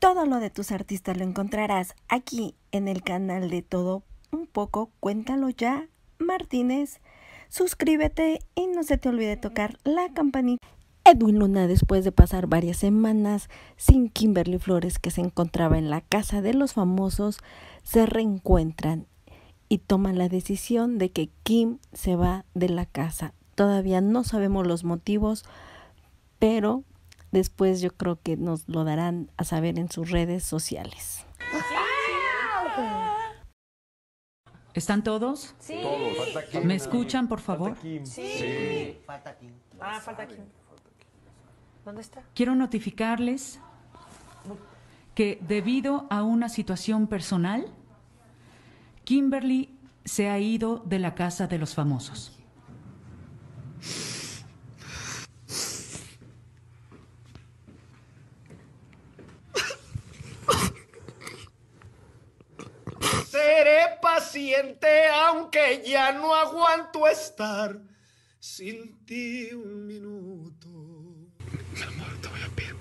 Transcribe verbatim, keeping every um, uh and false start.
Todo lo de tus artistas lo encontrarás aquí en el canal de Todo Un Poco. Cuéntalo ya, Martínez. Suscríbete y no se te olvide tocar la campanita. Edwin Luna, después de pasar varias semanas sin Kimberly Flores, que se encontraba en la casa de los famosos, se reencuentran y toman la decisión de que Kim se va de la casa. Todavía no sabemos los motivos, pero después yo creo que nos lo darán a saber en sus redes sociales. ¿Están todos? Sí. Todos. ¿Me escuchan, por favor? Falta Kim. Sí. Sí. Falta Kim. Ah, falta Kim. ¿Dónde está? Quiero notificarles que debido a una situación personal, Kimberly se ha ido de la casa de los famosos. Seré paciente aunque ya no aguanto estar sin ti un minuto. Mi amor, te voy a pedir